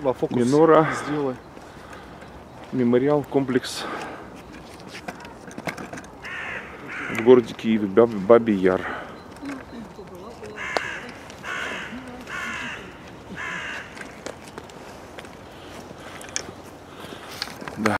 во фокус Минора. сделай. Мемориал, комплекс в городе Киеве, Бабий Яр.